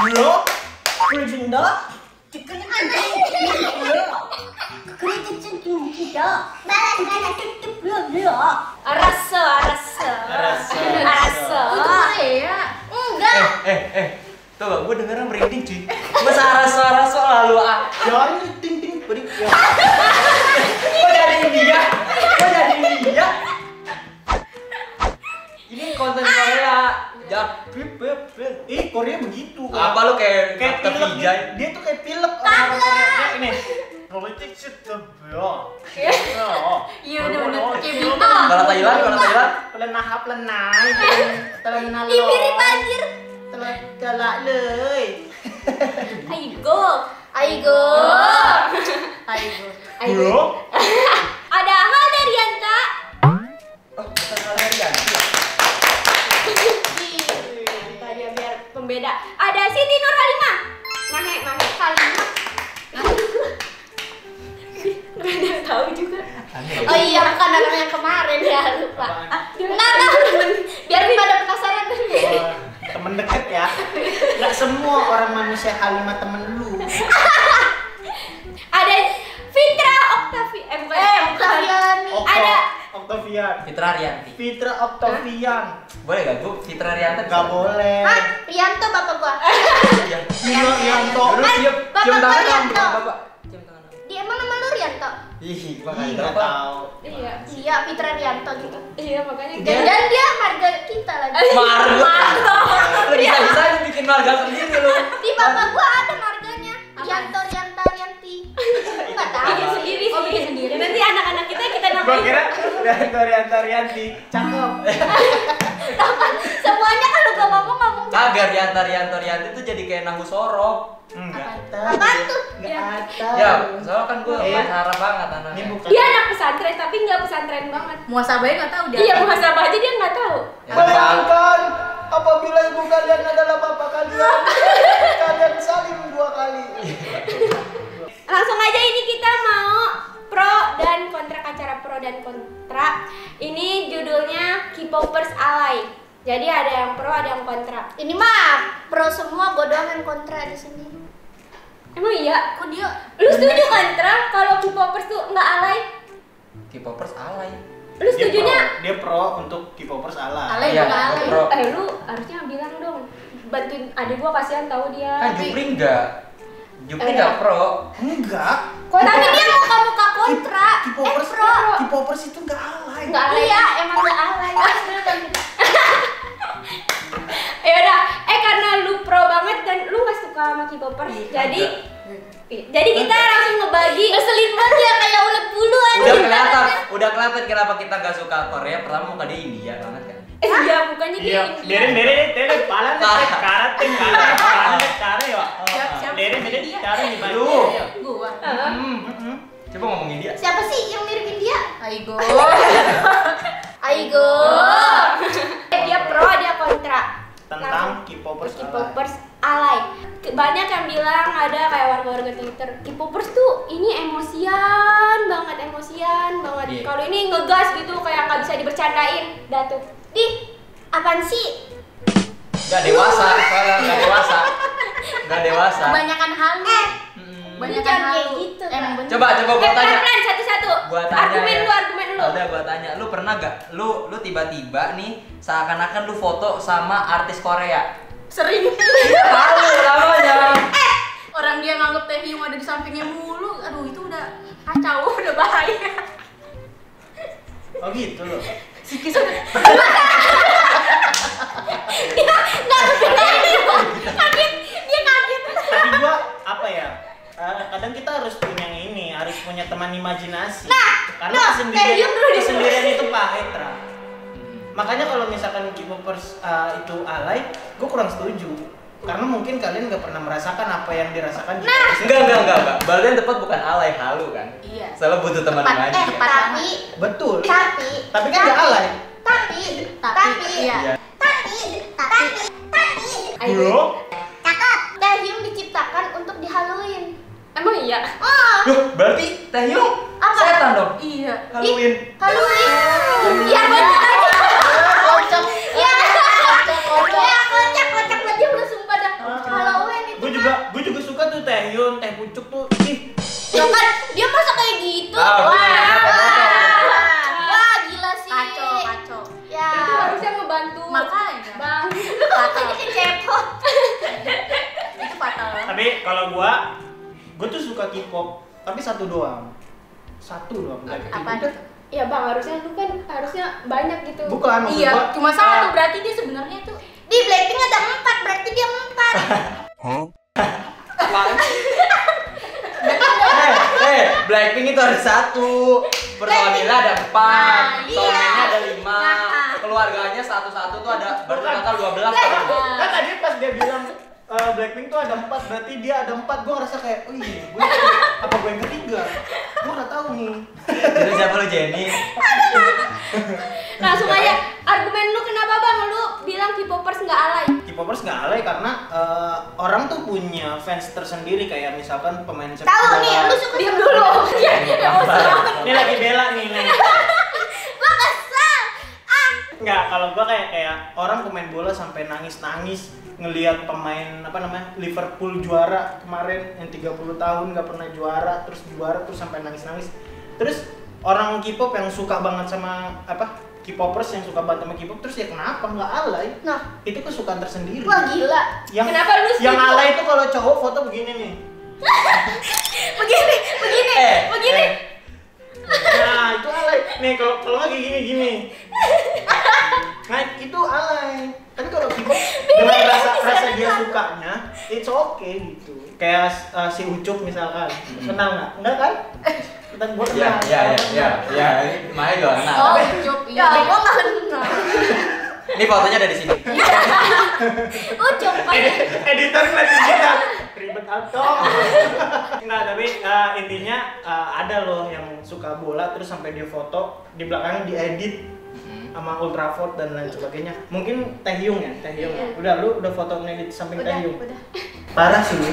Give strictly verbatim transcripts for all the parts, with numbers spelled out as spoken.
Bro, berjenda. Chicken Arasa, arasa, Arasa. arasa. Itu Korea. Enggak. Eh, eh, eh. Tuh gak, gue dengeran merinding cuy. Masa araso-araso lalu ah. Jangan ting ting beri. Kok dari India? Kok dari India? Ini konten Korea. Ya, pip pip pip. Ih, Korea begitu. Apa lu kayak kayak Dokter pilek Vijay? gitu. Dia tuh kayak pilek orang Korea. Kayak ini. Politik sudah bro. Iya bener-bener kayak Oh. bintang. Kalau Thailand, kalau Thailand. Pelenah pelenah. Pelenah lo. Ih, mirip anjir. Telah galakเลย Aigo. Aigo. Aigo. Bro. Ada hal dari Yanta. Oh, bukan kalian. Tadi biar pembeda. Ada Siti Nurhalimah. Mahe, Mahe Halimah. Nggak ada yang tahu juga. Oh iya, bukan orang yang kemarin ya, lupa. Apaan? Nah, nah, biar pada penasaran. Oh, temen deket ya. Nggak semua orang manusia Halimah temen lu. Ada Fitra Oktavi. Eh bukan. Eh, bukan. Octaviani. Okto, Ada Octavian. Fitra Rianti. Fitra Octavian. Boleh gak gue Fitra Rianti? Nggak boleh. Hah? Rianto bapak gua. Iya. Iya, Rianto. Lu cium, Bapak cium tangan dong, Rianto. bapak. Cium tangan. Dia emang nama lu Rianto? Ih, Ih, makanya nggak apa? tahu. Iya. Iya, Fitra Rianto gitu. Iya makanya. Dia- Dan dia marga kita lagi. Marga. Lu bisa-bisa aja bikin marga sendiri lu. Di bapak gua ada marganya. Rianto, Rianta, Rianti. Enggak tahu. Bikin sendiri Oh, sih. bikin sendiri. Nanti anak-anak kita kita Gua namain. kira Rianto Rianto Rianti. Cakep. Semuanya kalau gua ngomong ngomong. Kagak Rianta Rianto Rianti tuh jadi kayak Nahu Sorok. Enggak Apaan tuh? Enggak ada. Ya, soalnya kan gue Iya. pacaran banget Ini anaknya. bukan. Dia anak pesantren tapi nggak pesantren banget. Muasabahnya enggak tahu dia. Iya muhasabah aja dia nggak tahu. Ya, Bayangkan apabila ibu kalian adalah bapak kalian, kalian saling dua kali. Langsung aja ini kita mau pro dan kontra, acara pro dan kontra. Ini judulnya K-popers alay. Jadi ada yang pro, ada yang kontra. Ini mah pro semua, gua doang yang kontra di sini. Emang iya? Kok dia? Lu setuju kontra kalau K-popers tuh nggak alay? K-popers alay. Lu setujunya? Dia pro, dia pro untuk K-popers ala. Alay Iya, juga gua alay. pro. Eh lu harusnya bilang dong. Bantuin adik gua, kasihan tahu dia. Kan Jupri enggak. Jupri Eh, enggak pro. Enggak. Kok Tapi dia muka-muka kontra. Eh K-popers pro. K-popers itu enggak alay. nggak alay? Iya, emang enggak alay. Ya udah, eh karena lu pro banget dan lu nggak suka sama K-popers, jadi jadi kita langsung ngebagi. Ngeselin banget ya kayak ulet bulu aja. Udah kelihatan, udah kelihatan kenapa kita gak suka Korea. Pertama muka dia India banget kan. Eh iya, bukannya dia Iya, India. dere dere dere pala nih karate karate karate karate ya. Siap, siap. Dere dere karate di Lu. baju. Gua. Heeh. Hmm, hmm. Coba ngomongin dia. Siapa sih yang mirip India? Aigo. Aigo. Eh, dia pro, dia kontra. Tentang K-popers ala. K-popers alay. Ke- Banyak yang bilang, ada kayak warga-warga Twitter, K-popers tuh ini emosian banget, emosian banget. Iya. Kalau ini ngegas gitu kayak nggak bisa dibercandain. Dah tuh. Ih, apaan sih? Gak dewasa, soalnya gak dewasa. Gak dewasa. Kebanyakan halu. Eh, Kebanyakan lu jangan halu. kayak gitu, Emang Kak. bener. Coba, coba Eh, gua tanya. pelan-pelan satu-satu. Gua tanya. Argumen ya. lu, argumen lu. Udah gua tanya, lu pernah gak? Lu lu tiba-tiba nih seakan-akan lu foto sama artis Korea. Sering. Tahu namanya. Orang dia nganggep Taehyung ada di sampingnya mulu. Aduh, itu udah kacau, udah bahaya. Oh gitu loh. Sikis udah. Dia nggak kepikiran dia kaget, dia kaget. Tapi gua apa ya? eh, kadang kita harus punya ini, harus punya teman imajinasi. Karena nah, kesendirian, Taehyung dulu deh. kesendirian itu pahit, Ra. Makanya kalau misalkan K-popers uh, itu alay, gue kurang setuju. Karena mungkin kalian nggak pernah merasakan apa yang dirasakan K-popers itu. Enggak, enggak, enggak, enggak. Berarti tepat bukan alay, halu kan? Iya. Soalnya butuh teman Tepat, imaji eh, kan? tepat. Tapi, Betul. tapi, Tapi kan nggak alay. tapi, tapi, Iya. tapi, tapi, tapi, Bro, Kakak, Taehyung diciptakan untuk dihaluin. Emang iya? Oh, Loh, berarti Taehyung Apa? setan dong? Iya. Halloween. haluin. Iya banget aja. Kocak. Iya. Kocak, kocak. Iya, kocak, kocak aja udah sumpah dah. Halloween. makanya. Bang, lu kok jadi kecepot? Itu fatal. Tapi kalau gua, gua tuh suka K-pop, tapi satu doang. Satu doang. Apa Udah. itu? Ya bang, harusnya lu kan harusnya banyak gitu. Bukan maksud Iya, gua. cuma ah, satu berarti dia sebenarnya tuh Di Blackpink ada empat, berarti dia empat. Apaan sih? Eh, eh, Blackpink itu ada satu, personilnya ada empat, Nah, iya. soundman-nya ada lima, Nah. keluarganya satu-satu tuh ada berarti Bukan. total dua belas Kan, kan? kan tadi pas dia bilang eh, Blackpink tuh ada empat, berarti dia ada empat. Gua ngerasa kayak, oh iya, gua, apa gue yang ketiga? Gua nggak tahu nih. Jadi siapa lu Jenny? Langsung aja, argumen lu kenapa bang? Lu bilang K-popers nggak alay? K-popers nggak alay karena eh, orang tuh punya fans tersendiri, kayak misalkan pemain sepak Tahu bola. nih, lu suka diam dulu. Ya, emosi banget. Ini lagi bela nih, nih. Gua kesel. Ah, Nggak, kalau gua kayak kayak orang pemain bola sampai nangis-nangis ngelihat pemain apa namanya Liverpool juara kemarin yang tiga puluh tahun nggak pernah juara, terus juara terus sampai nangis-nangis. Terus orang K-pop yang suka banget sama apa K-popers yang suka banget sama K-pop, terus ya kenapa nggak alay? nah, Itu kesukaan tersendiri. wah gila. Yang Kenapa lu yang setuju? alay itu kalau cowok foto begini nih. Begini, begini, Eh, begini. eh. Nah, itu alay. Nih kalau kalau nggak kayak gini gini. Nah, itu alay. Tapi kalau K-pop dengan rasa rasa dia sukanya, it's okay gitu. Kayak uh, si Ucup misalkan. Kenal nggak? Enggak kan? Kita buat Ya, ya, ya, ya, ya, makanya juga kenal. oh, Ucup Ya, iya. gua nggak kenal. Ini fotonya ada di sini. Ucup Edi- editor ngeliatin kita ribet atau enggak, tapi uh, intinya uh, ada loh yang suka bola terus sampai dia foto di belakangnya diedit sama Ultrafort dan lain sebagainya. Mungkin Taehyung ya, Taehyung. Iya. Udah lu udah foto ngedit samping Udah, Taehyung. udah. Parah sih.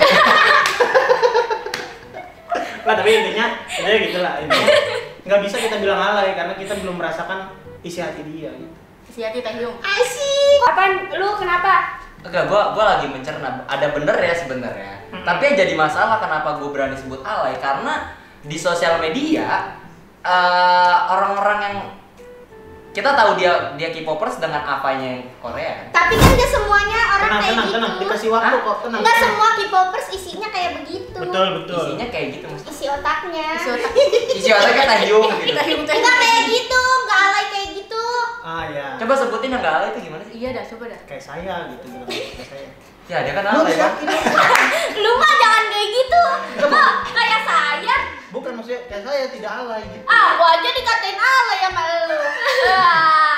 Nah, tapi intinya intinya gitulah. Intinya nggak bisa kita bilang alay karena kita belum merasakan isi hati dia gitu. Si Hati Taehyung. Asik. Apaan? Lu kenapa? Enggak, gua gua lagi mencerna. Ada bener ya sebenarnya. Hmm. Tapi yang jadi masalah kenapa gua berani sebut alay karena di sosial media eh, orang-orang yang kita tahu dia dia K-popers dengan apanya yang Korea kan. Tapi kan gak semuanya orang Tenang, kayak tenang, gitu. tenang. Dikasih waktu Hah? kok, tenang. Nggak tenang. semua K-popers isinya kayak begitu. Betul, betul. Isinya kayak gitu mas. Isi otaknya. Si otak Isi otaknya Taehyung gitu. Taehyung Enggak Taehyung. kayak gitu, nggak alay kayak gitu. Ah ya. Coba sebutin yang gak alay itu gimana sih? Iya dah, coba dah. Kayak saya gitu bilang kayak saya. Ya dia kan Lu alay kan. yakin? Lu mah jangan kayak gitu. Kok kayak saya? Bukan maksudnya kayak saya tidak alay gitu. Ah, gua aja dikatain alay sama lu. Ah.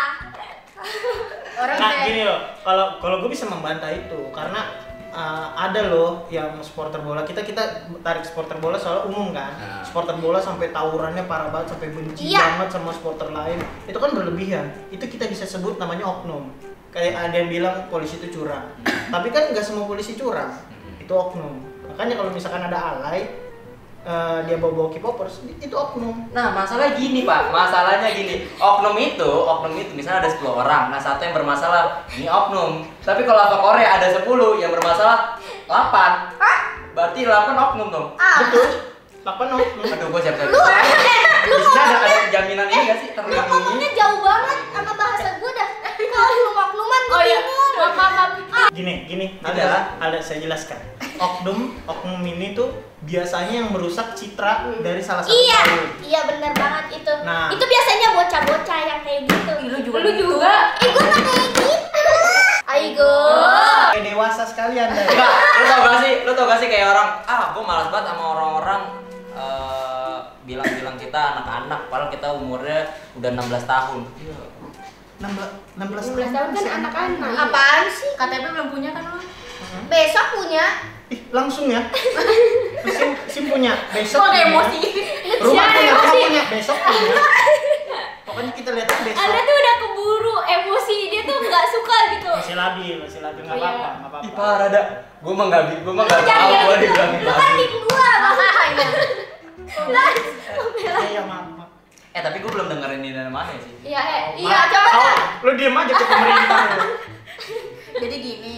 Orang Nah, kayak gini loh, kalau kalau gue bisa membantah itu karena uh, ada loh yang supporter bola, kita kita tarik supporter bola soal umum kan. Nah. Supporter bola sampai tawurannya parah banget, sampai benci Iya. banget sama supporter lain. Itu kan berlebihan. Itu kita bisa sebut namanya oknum. Kayak ada yang bilang polisi itu curang. Tapi kan nggak semua polisi curang. Itu oknum. Makanya kalau misalkan ada alay, uh, dia bawa-bawa K-popers, itu oknum. Nah masalahnya gini pak, masalahnya gini, oknum itu, oknum itu misalnya ada sepuluh orang, nah satu yang bermasalah, ini oknum. Tapi kalau apa Korea ada sepuluh yang bermasalah, delapan. Berarti delapan oknum dong. Ah. Betul. Lapan oknum. Aduh gua siap-siap. Lu eh, lu Di sini ada, ngomongnya ada jaminan ini gak sih? lu Terlindungi. ngomongnya jauh banget sama bahasa gua dah. Kalau lu makluman gua Oh iya. bingung. Maaf, maaf, maaf. Gini, gini, Ada. ada, ada saya jelaskan. Oknum, oknum ini tuh biasanya yang merusak citra dari salah satu Iya, kaum. iya benar banget itu. Nah. Itu biasanya bocah-bocah yang kayak gitu. Ih, lu juga Lu gitu. juga. Eh, gua nggak kayak gitu. Aigo. Kayak dewasa sekalian dah. Enggak, lu tau gak sih, lu tau gak sih kayak orang, ah gua malas banget sama orang-orang eh, bilang-bilang kita anak-anak, padahal kita umurnya udah enam belas tahun. Iya. enam belas enam belas tahun kan masih anak-anak. Iya. Apaan sih? K T P belum punya kan lo? Besok punya. Ih, langsung ya. Sim, sim punya, besok Kok ada punya. emosi? Rumah Siapa punya, rumah emosi? punya, besok punya. Pokoknya kita lihat besok. Anda tuh udah keburu emosi, dia tuh nggak suka gitu. Masih labil, masih labil, nggak Oh, iya. apa-apa, nggak apa-apa. Ih parah dah, gua mah gak, gua mah Lu gak jangan tau kayak gua gitu. dibilangin Lu kan lagi. tim gua, makanya. Lah, Iya, iya, maaf, maaf. Eh tapi gua belum dengerin ini dari mana sih. Iya, eh, Maaf. iya coba Oh, dah. lu diem aja ke pemerintah lu. Jadi gini.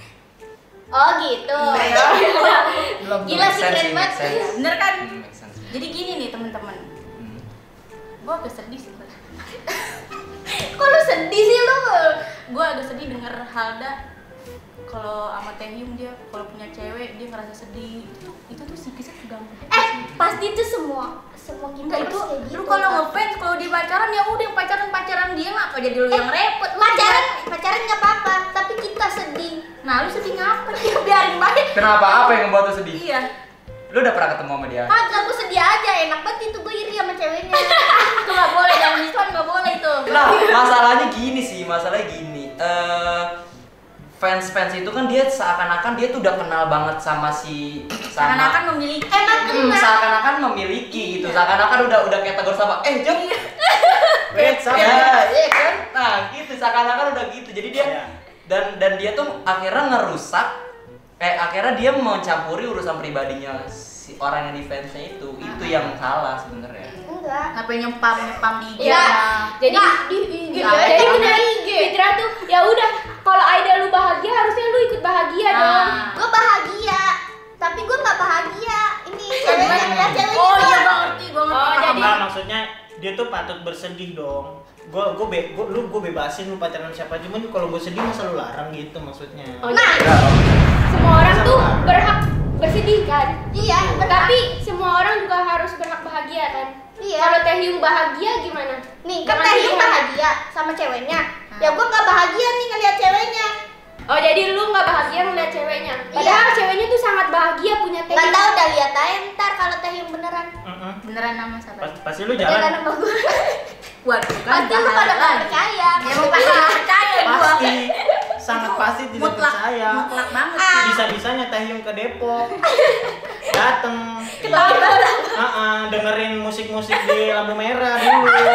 Oh gitu. Belum, Gila Make sih sense keren sih, banget. make sense. Bener kan? Hmm, make sense. Jadi gini nih teman-teman. Hmm. Gua agak sedih sebenarnya. Kok lu sedih sih lu? gue agak sedih denger Halda kalau sama Taehyung dia kalau punya cewek dia ngerasa sedih. Itu tuh itu tuh psikisnya terganggu. Eh, pasti itu semua semua kita Enggak, itu kayak gitu. lu kalau ngefans kalau dia pacaran ya udah yang pacaran pacaran dia ngapa jadi lu yang repot. Lu Pacaran, pacaran nggak apa-apa, tapi kita sedih. Nah, lu sedih ngapa? Ya biarin baik. Kenapa? Apa yang membuat lu sedih? Iya. Lu udah pernah ketemu sama dia? Kagak, gue sedih aja, enak banget itu gue iri sama ceweknya. Itu nggak boleh, jangan diskon nggak boleh itu. Nah, masalahnya gini sih, masalahnya gini. Eh fans-fans itu kan dia seakan-akan dia tuh udah kenal banget sama si sama Seakan-akan memiliki. Emang Hmm, kenal. seakan-akan memiliki gitu. Seakan-akan udah udah kayak tegur sama, "Eh, Jeng." Wait, sama. Ya, iya kan? Nah, gitu seakan-akan udah gitu. Jadi dia Iya. dan dan dia tuh akhirnya ngerusak eh akhirnya dia mencampuri urusan pribadinya si orang yang di fansnya itu. Itu yang salah sebenarnya. Enggak. Ngapain nyempam nyempam di I G? Ya, jadi Nggak, di I G. nggak, Jadi nggak. benar Fitra tuh ya udah kalau idol lu bahagia harusnya lu ikut bahagia Nah. dong. Gue bahagia, tapi gue nggak bahagia. Ini ceweknya ngeliat ceweknya. Oh iya, doang. gua ngerti, gua ngerti. Oh, paham. jadi- Enggak, maksudnya dia tuh patut bersedih dong. Gue gue be, gua, lu gue bebasin lu pacaran siapa, cuman kalau gue sedih masa lu larang gitu maksudnya. Oh, nah, Enggak, semua orang Sama. tuh berhak bersedih kan? Iya, benar. Tapi semua orang juga harus berhak bahagia kan? Iya. Kalau Taehyung bahagia gimana? Nih, kan Jangan Taehyung dia. bahagia sama ceweknya. Hmm. Ya gua nggak bahagia nih ngeliat ceweknya. Oh, jadi lu nggak bahagia ngeliat ceweknya? Padahal ceweknya tuh sangat bahagia punya Nggak Taehyung. tahu udah lihat aja ntar kalau Taehyung beneran. Mm-mm. Beneran nama siapa? Pas, pasti lu Beneran jalan. sama gua. Waduh, kan Pasti lu bahaya pada nggak lagi. percaya. Ya mau nggak percaya gua. Pasti, sangat pasti tidak Mutlak, percaya. mutlak banget Ah. sih. Bisa-bisanya Taehyung ke Depok, dateng, Ketawa. uh-uh, dengerin musik-musik di lampu merah dulu.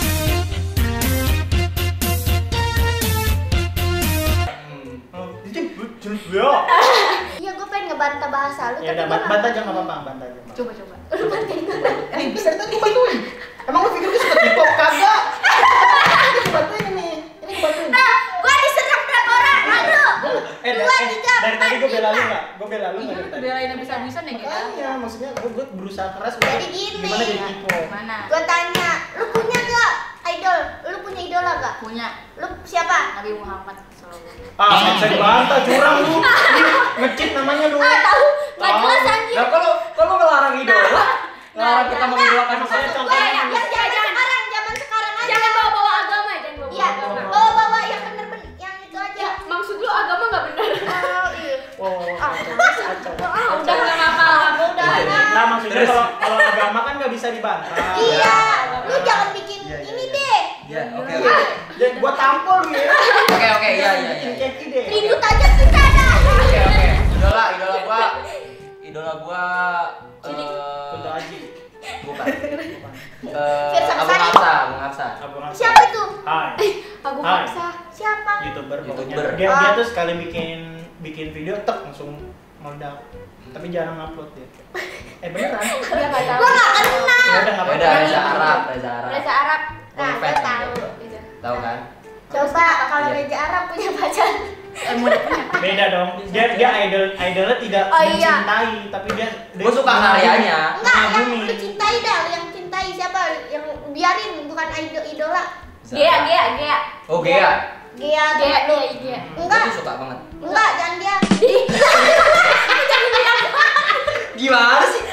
Hmm. Oh, itu ya. Iya, gua pengen ngebantah bahasa lu. Ya tapi udah, gua nggak bantah aja ngerti. nggak apa-apa, bantah aja. Coba coba. Eh, bisa tadi bantuin. Emang lu pikir gue suka K-pop kagak? Ini bantuin ini. Ini bantuin. Nah, gua diserang berapa orang? Aduh. Eh, da- Dua, eh, tiga, dari tadi empat, gue bela lu lima. nggak? Gue bela lu nggak dari tadi? Belain bisa-bisa nih kita. Makanya, maksudnya gue, gue berusaha keras Jadi untuk gini. gimana jadi K-pop. Mana? Gua tanya, lu punya gak idol? Lu punya idola gak? Punya Lu siapa? Nabi Muhammad sallallahu Ah, nggak bisa dibantah, curang lu. Ngecit namanya lu. Ah, tahu. Nggak Tahu. jelas anjing. Nah, kalau kalau ngelarang idola, ngelarang kita mengidolakan Nah, sesuatu. nah, Gua nah, yang nah, zaman sekarang, zaman sekarang aja. Jangan bawa-bawa agama, jangan bawa-bawa Iya, agama. bawa-bawa yang bener-bener yang itu aja. Ya, maksud lu agama nggak benar? Oh, iya. Oh, Ah, kacau. Ah, udah nggak apa-apa. udah Oke. nah. Nah, maksudnya Terus. kalau kalau agama kan nggak bisa dibantah. Iya, lu jangan bikin Iya, iya, ini iya. deh. Ya, oke Iya. oke. Jadi gua tampol lu ya. Oke oke, iya iya. Bikin iya. keki deh. Ribut aja kita dah. Oke oke. Idola idola gua idola gua Kunto eh Aji. bukan. Eh Firsa Abu Besari. Hafsa, Abu Hafsa. Abu Hafsa. Siapa itu? Hai. Abu Hai. Hafsa. Siapa? YouTuber pokoknya. YouTuber. Dia Ah. dia tuh sekali bikin bikin video tek langsung meledak. Tapi jarang upload dia. Eh beneran? Dia nggak tahu. Gua nggak kenal. Ya udah enggak Beda Reza Arab, Reza Arab. Reza Arab. Nah, Fans gua tahu. Gitu. Tahu kan? Coba kalau Iya. Reza Arab punya pacar. Eh mau punya. Beda dong. Dia dia idol idolnya tidak Oh, iya. mencintai, tapi dia, dia Gua suka karyanya. Enggak, yang mengagumi. lu cintai dah, yang cintai siapa? Yang biarin bukan idol idola. Gea, Gea, Gea. Oh, Gea. Gea Gea, temen lu. Gea, Gea. Gua Enggak, tuh suka banget. enggak, jangan dia. Gimana sih?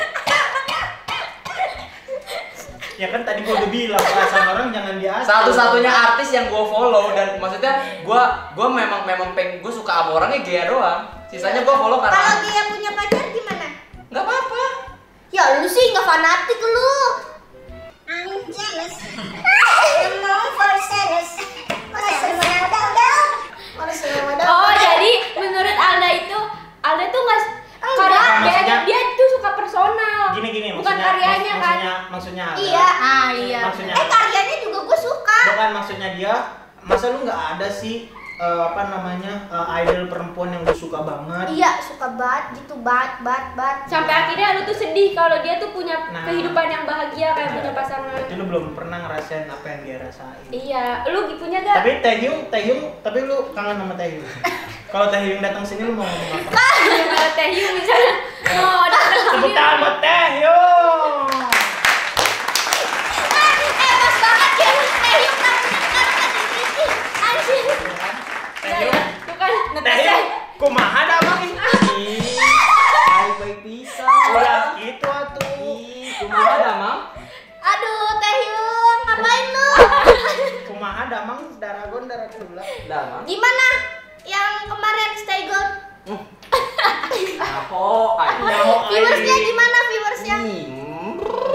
Ya kan tadi gua udah bilang perasaan orang jangan diatur. Satu-satunya artis yang gue follow dan maksudnya gue gue memang memang peng gue suka sama orangnya Gea doang. Sisanya gue follow Kalau karena Gea punya pacar gimana? nggak apa-apa. Ya lu sih nggak fanatik lu. I'm jealous. I'm over jealous. Oh, jadi menurut Alda itu Alda tuh nggak karena Nah, dia, maksudnya- dia tuh suka personal. Gini gini bukan maksudnya. karyanya mak- kan. Maksudnya maksudnya ada. Iya. Ah iya. Maksudnya Eh karyanya juga gue suka. bukan maksudnya dia. Masa lu nggak ada sih eh, apa namanya eh, idol perempuan yang lu suka banget? Iya suka banget gitu bat bat bat. Sampai akhirnya lu tuh sedih kalau dia tuh punya Nah. kehidupan yang bahagia kayak Nah, punya pasangan. Berarti lu belum pernah ngerasain apa yang dia rasain. Iya, lu punya gak? Tapi Taehyung, Taehyung, tapi lu kangen sama Taehyung. Kalau Taehyung datang sini lu mau ngomong apa? Kalau Taehyung misalnya mau datang Tepuk sini. tangan buat Taehyung. Eh pas banget ya Taehyung namanya sekarang kan di Inggris. Anjir. Netesnya. Kumaha dah Mang? Ih, baik-baik bisa. Ulah gitu atuh. Ih, kumaha dah, Mam? Aduh, Teh Yung, ngapain lu? Kumaha dah Mang? Daragon darakula. Dah, Mam. Gimana? Yang kemarin stay gold? Apo, ayo. Nyaho Viewersnya aing. gimana viewersnya? Hmm.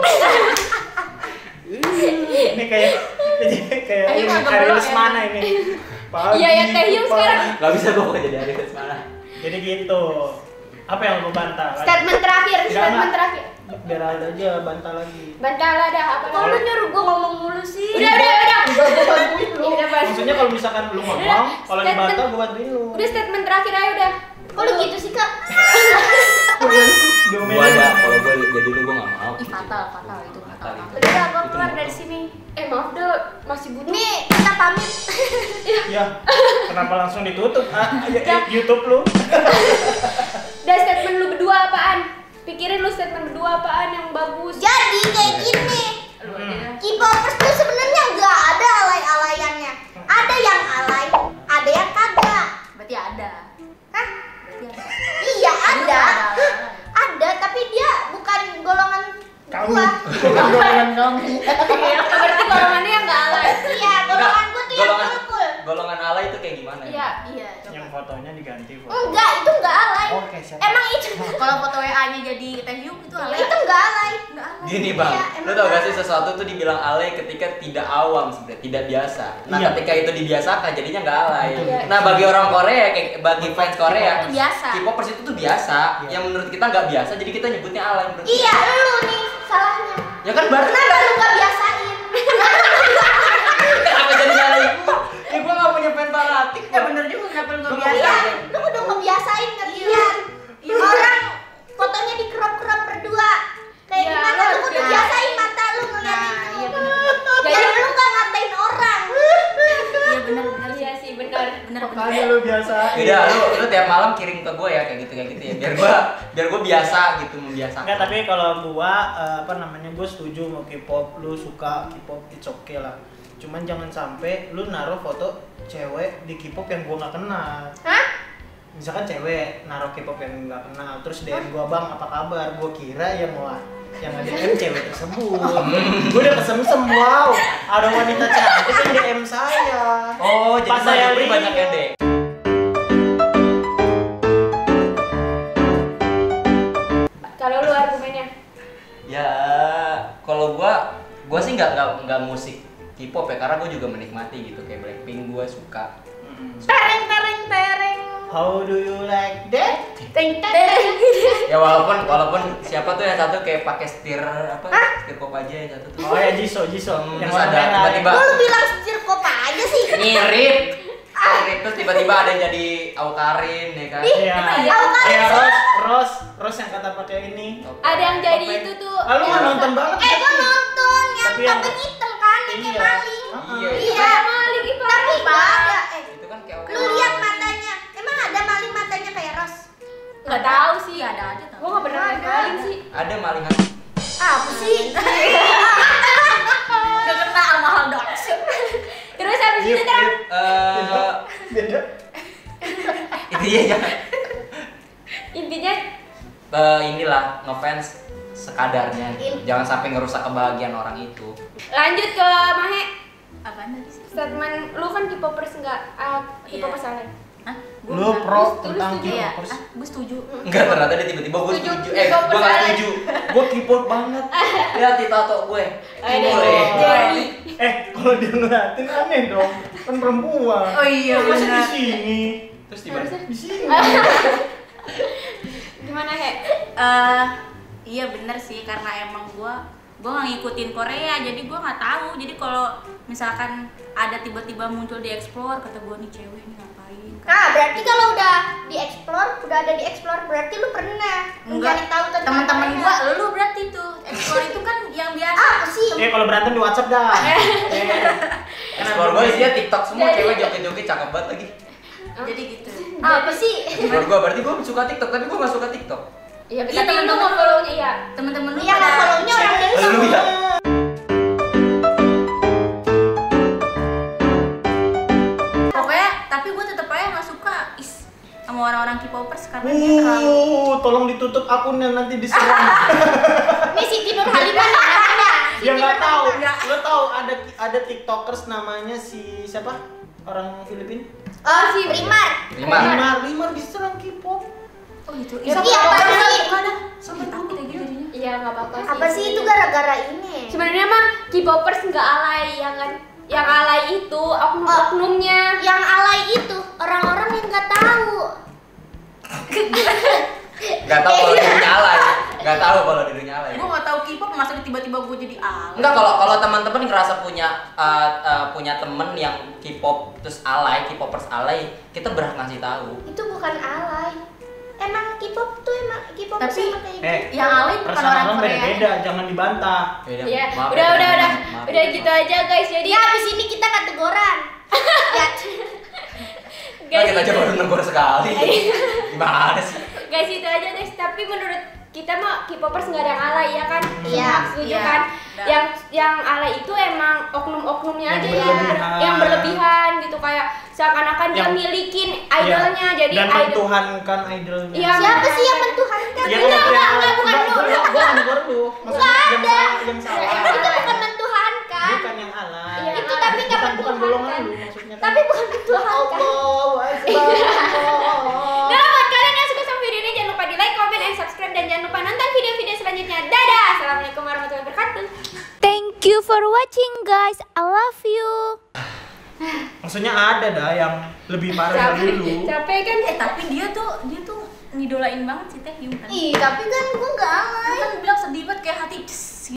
Ini kayak kayak Ayo, ini agak Ari belok ya. Lesmana ini. Pagi, Iya, ya, Teh Yung pagi. sekarang. Gak bisa gue jadi hari ke mana. Jadi gitu. Apa yang lu bantah? Statement terakhir, Enggak, statement enggak. terakhir. Biar Alda aja bantah lagi. Bantala dah apa? Kok lu nyuruh gua ngomong mulu sih? Udah, udah, udah. Enggak, gua bantuin lu. Udah, Bang. Maksudnya kalau misalkan lu ngomong, Udah, kalau statement. dibantah gua bantuin lu. Udah statement terakhir aja udah. Kok lu gitu sih, Kak? Diomelin. Gua ada, kalau gue jadi lu gue gak mau. Ih, fatal, fatal itu fatal. Fatal itu. Udah, gua Itu keluar motor. dari sini. Eh maaf deh, masih butuh. Nih, kita pamit. Ya, kenapa langsung ditutup? Ah, ya, ya, YouTube lu. Udah statement lu berdua apaan? Pikirin lu statement berdua apaan yang bagus. Jadi kayak gini. Lu aja dah. K-popers tuh sebenarnya nggak ada alay-alayannya. Ada yang alay, ada yang kagak. Berarti ada. Hah? Berarti ada. Iya ada. Ada. Ada, tapi dia bukan golongan Kamu. gua. Golongan kamu. Berarti golongannya yang gak alay. Iya, golongan gua tuh yang golongan cool. golongan ala itu kayak gimana? Iya. Iya, Yang coba. fotonya diganti foto. Enggak, itu enggak alay. Oke, siap. Emang itu Kalau foto W A-nya jadi Teh Yung itu alay. itu enggak alay. Enggak alay. Gini bang, Iya, lu emang tau gak alay. sih sesuatu tuh dibilang alay ketika tidak awam sebenarnya, tidak biasa. Nah Iya. ketika itu dibiasakan jadinya nggak alay. Iya. Nah bagi orang Korea, kayak bagi fans Korea, Itu biasa. K-popers itu tuh biasa. Iya. Yang menurut kita nggak biasa, jadi kita nyebutnya alay. Menurut Iya, kita. lu nih salahnya. Ya kan berarti Kenapa lu enggak biasain? kenapa jadi alay gua? Ya gua nggak punya fan fanatik. Ya bener juga, kenapa lu nggak Gua biasa? Iya, lu udah ngebiasain ngertian. Orang fotonya di crop-crop berdua. Kayak Iya, gimana lu lu harus udah biasa. biasain mata lu ngeliat Nah, itu. iya bener. Biar lu enggak ngatain orang. Iya bener bener sih. Iya sih benar. Bener bener. Makanya lu biasa. Beda, lu lu tiap malam kirim ke gue ya kayak gitu kayak gitu ya. Biar gua biar gua biasa gitu membiasakan. Enggak, tapi kalau gua eh, apa namanya, gua setuju mau K-pop, lu suka K-pop, it's okay lah. Cuman jangan sampai lu naruh foto cewek di K-pop yang gua nggak kenal. Hah? Misalkan cewek naruh K-pop yang nggak kenal, terus D M gua, bang apa kabar? Gua kira yang wah yang nge-D M cewek tersebut. Gua udah kesemsem, wow, ada wanita cantik yang D M saya. Oh, jadi Pas saya Bang Jupri banyak lihat. yang deh. Kalau lu argumennya. Ya, kalau gua gua sih nggak nggak nggak musik K-pop ya, karena gua juga menikmati gitu kayak Blackpink gua suka. Hmm. Tereng tereng tereng. How do you like that? Teng tereng. Ya walaupun walaupun siapa tuh yang satu kayak pakai setir apa? Setir pop aja yang satu tuh. Oh ya, Jisoo, Jisoo. Hmm, yang terus warna ada merah. tiba-tiba Kok lu bilang setir kopa aja sih? mirip. Mirip terus tiba-tiba ada yang jadi Awkarin ya kan. Ih, Iya. emang iya? Awkarin Iya, siapa? Rose, Rose, Rose yang kata pakai ini. Ada yang jadi Topeng. itu tuh. Ah, lu nggak nonton banget? Eh, gua nonton yang Tapi yang- topeng hitam kan, yang kayak Iya. maling. Iya. Iya, maling itu. Tapi nggak ada. Eh, Itu kan kayak lu lihat matanya. Emang ada maling matanya kayak Ros? Nggak tahu sih. Iya, ada aja tau. Gua nggak pernah Ada. maling sih. ada maling hati. Apa sih? Udah kena sama hal doang. Terus habis itu Yuk, terang. yuk. Eh, Beda. itu ya jangan. Intinya Eh, inilah ngefans sekadarnya gitu. In- Jangan sampai ngerusak kebahagiaan orang itu. lanjut ke Mahe. Apaan tadi sih? Statement lu kan K-popers enggak uh, K-popers Iya. alay. Hah? Gua Lu nggak- pro Lu tentang setuju Iya, K-popers. ah, gue setuju. Enggak, ternyata dia tiba-tiba gue Setuju. setuju. Eh, K-popers gue gak alay. setuju. Gue K-pop banget. Lihat di tato gue. Ada Boleh. Jerry. Eh, kalau dia ngeliatin aneh dong. Kan perempuan. Oh iya, Masa di benar. sini? Terus tiba-tiba Di sini. Gimana He? Eh, iya bener sih, karena emang gua gua nggak ngikutin Korea, jadi gua nggak tahu. Jadi kalau misalkan ada tiba-tiba muncul di explore, kata gua nih cewek nih ngapain? Nah, berarti kalau udah di-explore, udah ada di-explore, berarti lu pernah mencari tahu tentang Teman-teman Korea. gua, lu berarti tuh explore itu kan yang biasa. Apa sih? Eh, kalau berantem di WhatsApp dah. Eh. explore gue isinya TikTok semua, Jadi- cewek joget-joget cakep banget lagi. Jadi gitu. Apa sih? Explore gue berarti gue suka TikTok, tapi gue gak suka TikTok. Iya, Iya, tapi lu temen-temen nggak follow-nya iya. Temen-temen lu Iya, nggak pada follow-nya orang dari Lu ya. pokoknya, tapi gua tetep aja nggak suka. Is, sama orang-orang K-popers karena dia terlalu Uh, tolong ditutup akunnya nanti diserang. Ini Siti Nurhalimah nih namanya. Ya nggak tahu. Nggak. Lo tahu ada ada tiktokers namanya si siapa? Orang Filipina? Oh si Primar. Lima. Limar, Limar diserang K-pop. oh gitu. Ya, Sampai apa takut, sih? nggak ada. Sampai takut kayak gitu jadinya. Iya nggak apa-apa sih. Apa sih itu gara-gara ini? Sebenarnya mah K-popers nggak alay ya kan? Yang alay itu oknum-oknumnya. Yang alay itu orang-orang yang nggak tahu. Gak tahu kalau dirinya alay. Gak tahu kalau dirinya alay. Gue nggak tahu K-pop masa tiba-tiba gue jadi alay. Enggak, kalau kalau teman-teman ngerasa punya uh, uh, punya temen yang K-pop terus alay, K-popers alay, kita berhak ngasih tahu. Itu bukan alay. Emang K-pop tuh emang K-pop Tapi, sama kayak Eh, gitu. yang alay bukan perasaan orang orang Korea. beda-beda, jangan dibantah. Beda. Ya, Maaf udah ya, udah udah. teman-teman. Maaf Udah ya. gitu aja guys. Jadi Ya abis ini kita kategoran. Ya. Nah, kita aja baru negur sekali. Gimana sih? guys itu aja guys. Tapi menurut kita mah K-popers nggak ada yang alay ya kan? Iya, Setuju iya. kan? Udah. Yang yang alay itu emang oknum-oknumnya Yang aja ya, berlebihan. yang berlebihan gitu kayak seakan-akan dia Yang- milikin idolnya Iya. jadi dan idol. mentuhankan idolnya. Iya, Siapa sih yang mentuhankan? Ya, Enggak, yang- enggak, yang- enggak, bukan enggak, lu. enggak, gua nggak negur lu. Maksudnya Nggak yang ada. salah, yang salah. Itu bukan mentuhankan. Bukan yang alay. Iya. Itu tapi nggak bukan bukan golongan mentuhankan. lu maksudnya. kan. Tapi bukan mentuhankan. Allahu Akbar. Nah, buat kalian yang suka sama video ini jangan lupa di like, comment, and subscribe dan jangan lupa nonton video-video selanjutnya. Dadah. Assalamualaikum warahmatullahi wabarakatuh. Thank you for watching guys. I love you. Maksudnya ada dah yang lebih parah dari Capek, lu. capek kan? Eh tapi dia tuh dia tuh ngidolain banget si Taehyung kan. Ih, tapi kan gue nggak alay. Kan bilang sedih banget kayak hati.